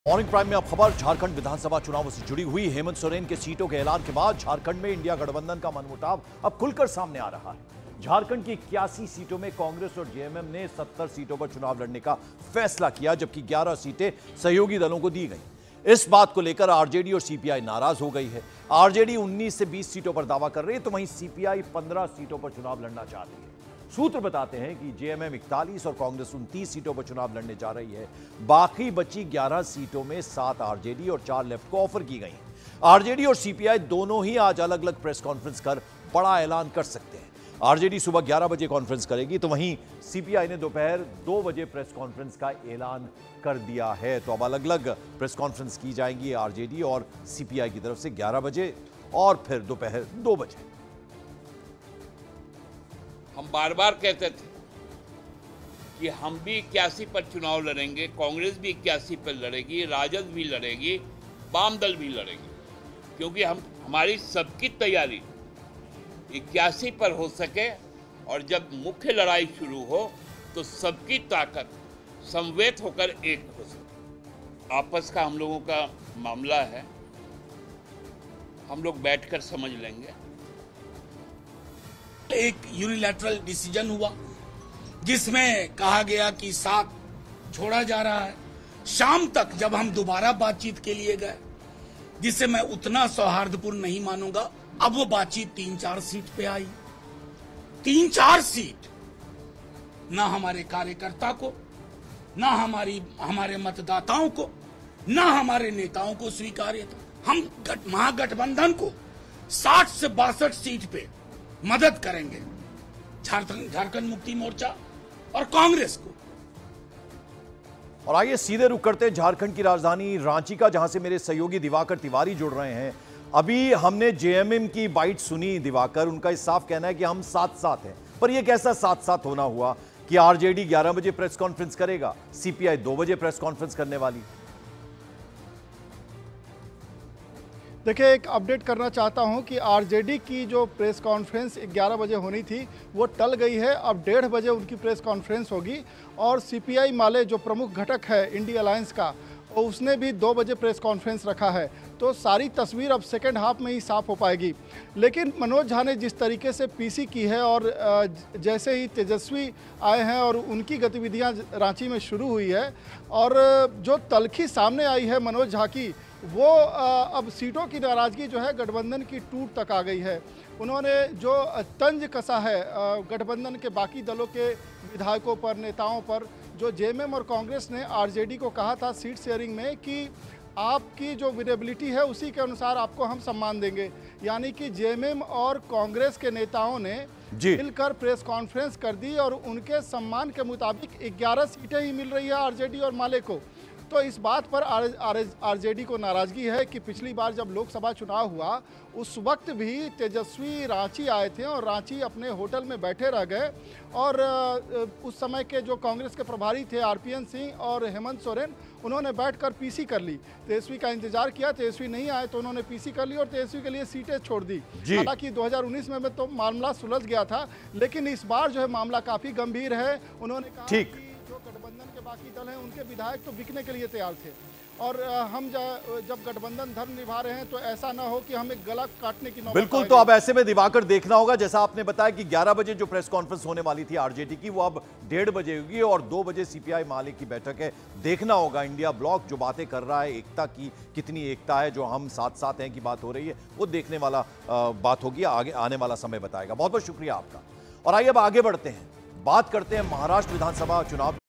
Morning prime में अब खबर झारखंड विधानसभा चुनाव से जुड़ी हुई। हेमंत सोरेन के सीटों के ऐलान के बाद झारखंड में इंडिया गठबंधन का मनमुटाव अब खुलकर सामने आ रहा है। झारखंड की 81 सीटों में कांग्रेस और जेएमएम ने 70 सीटों पर चुनाव लड़ने का फैसला किया, जबकि 11 सीटें सहयोगी दलों को दी गई। इस बात को लेकर आरजेडी और सीपीआई नाराज हो गई है। आरजेडी 19 से 20 सीटों पर दावा कर रही है, तो वहीं सीपीआई 15 सीटों पर चुनाव लड़ना चाहती है। सूत्र बताते हैं कि जेएमएम 41 और कांग्रेस 29 सीटों पर चुनाव लड़ने जा रही है। बाकी बची 11 सीटों में 7 आरजेडी और 4 लेफ्ट को ऑफर की गई हैं। आरजेडी और सीपीआई दोनों ही आज अलग अलग प्रेस कॉन्फ्रेंस कर बड़ा ऐलान कर सकते हैं। आरजेडी सुबह 11 बजे कॉन्फ्रेंस करेगी, तो वहीं सीपीआई ने दोपहर 2 बजे प्रेस कॉन्फ्रेंस का ऐलान कर दिया है। तो अब अलग अलग प्रेस कॉन्फ्रेंस की जाएंगी आरजेडी और सीपीआई की तरफ से 11 बजे और फिर दोपहर 2 बजे। हम बार बार कहते थे कि हम भी 81 पर चुनाव लड़ेंगे, कांग्रेस भी 81 पर लड़ेगी, राजद भी लड़ेगी, वाम दल भी लड़ेंगे, क्योंकि हमारी सबकी तैयारी 81 पर हो सके और जब मुख्य लड़ाई शुरू हो तो सबकी ताकत समवेत होकर एक हो सके। आपस का हम लोगों का मामला है, हम लोग बैठकर समझ लेंगे। एक यूनिलैटरल डिसीजन हुआ जिसमें कहा गया कि साथ छोड़ा जा रहा है। शाम तक जब हम दोबारा बातचीत के लिए गए, जिसे मैं उतना सौहार्दपूर्ण नहीं मानूंगा, अब वो बातचीत 3-4 सीट पे आई। 3-4 सीट ना हमारे कार्यकर्ता को, ना हमारे मतदाताओं को, ना हमारे नेताओं को स्वीकार्य था। हम महागठबंधन को 60 से 62 सीट पे मदद करेंगे, झारखंड मुक्ति मोर्चा और कांग्रेस को। और आइए सीधे रुक करते हैं झारखंड की राजधानी रांची का, जहां से मेरे सहयोगी दिवाकर तिवारी जुड़ रहे हैं। अभी हमने जेएमएम की बाइट सुनी दिवाकर, उनका इस साफ कहना है कि हम साथ साथ हैं, पर यह कैसा साथ साथ होना हुआ कि आरजेडी 11 बजे प्रेस कॉन्फ्रेंस करेगा, सीपीआई 2 बजे प्रेस कॉन्फ्रेंस करने वाली। देखिए, एक अपडेट करना चाहता हूं कि आरजेडी की जो प्रेस कॉन्फ्रेंस 11 बजे होनी थी वो टल गई है। अब 1:30 बजे उनकी प्रेस कॉन्फ्रेंस होगी। और सीपीआई माले जो प्रमुख घटक है इंडिया अलायंस का, उसने भी 2 बजे प्रेस कॉन्फ्रेंस रखा है। तो सारी तस्वीर अब सेकेंड हाफ में ही साफ हो पाएगी। लेकिन मनोज झा ने जिस तरीके से पीसी की है और जैसे ही तेजस्वी आए हैं और उनकी गतिविधियां रांची में शुरू हुई है, और जो तलखी सामने आई है मनोज झा की, वो अब सीटों की नाराज़गी जो है गठबंधन की टूट तक आ गई है। उन्होंने जो तंज कसा है गठबंधन के बाकी दलों के विधायकों पर, नेताओं पर, जो जेएमएम और कांग्रेस ने आरजेडी को कहा था सीट शेयरिंग में कि आपकी जो विनेबिलिटी है उसी के अनुसार आपको हम सम्मान देंगे, यानी कि जेएमएम और कांग्रेस के नेताओं ने मिलकर प्रेस कॉन्फ्रेंस कर दी और उनके सम्मान के मुताबिक 11 सीटें ही मिल रही है आरजेडी और माले को। तो इस बात पर आरजेडी को नाराज़गी है कि पिछली बार जब लोकसभा चुनाव हुआ उस वक्त भी तेजस्वी रांची आए थे और रांची अपने होटल में बैठे रह गए, और उस समय के जो कांग्रेस के प्रभारी थे आरपीएन सिंह और हेमंत सोरेन, उन्होंने बैठकर पीसी कर ली। तेजस्वी का इंतजार किया, तेजस्वी नहीं आए तो उन्होंने पीसी कर ली और तेजस्वी के लिए सीटें छोड़ दी। हालांकि 2019 में तो मामला सुलझ गया था, लेकिन इस बार जो है मामला काफ़ी गंभीर है। उन्होंने कहा कि जो गठबंधन के बाकी दल हैं उनके विधायक तो बिकने के लिए तैयार थे, और हम जब गठबंधन धर्म निभा रहे हैं तो ऐसा ना हो कि हमें गला काटने की नौबत। बिल्कुल, तो अब ऐसे में दिवाकर देखना होगा, जैसा आपने बताया कि 11 बजे जो प्रेस कॉन्फ्रेंस होने वाली थी आरजेडी की, वो अब 1:30 बजे होगी और 2 बजे सीपीआई माले की बैठक है। देखना होगा इंडिया ब्लॉक जो बातें कर रहा है, एकता की कितनी एकता है, जो हम साथ साथ हैं की बात हो रही है, वो देखने वाला बात होगी, आगे आने वाला समय बताएगा। बहुत बहुत शुक्रिया आपका। और आइए अब आगे बढ़ते हैं, बात करते हैं महाराष्ट्र विधानसभा चुनाव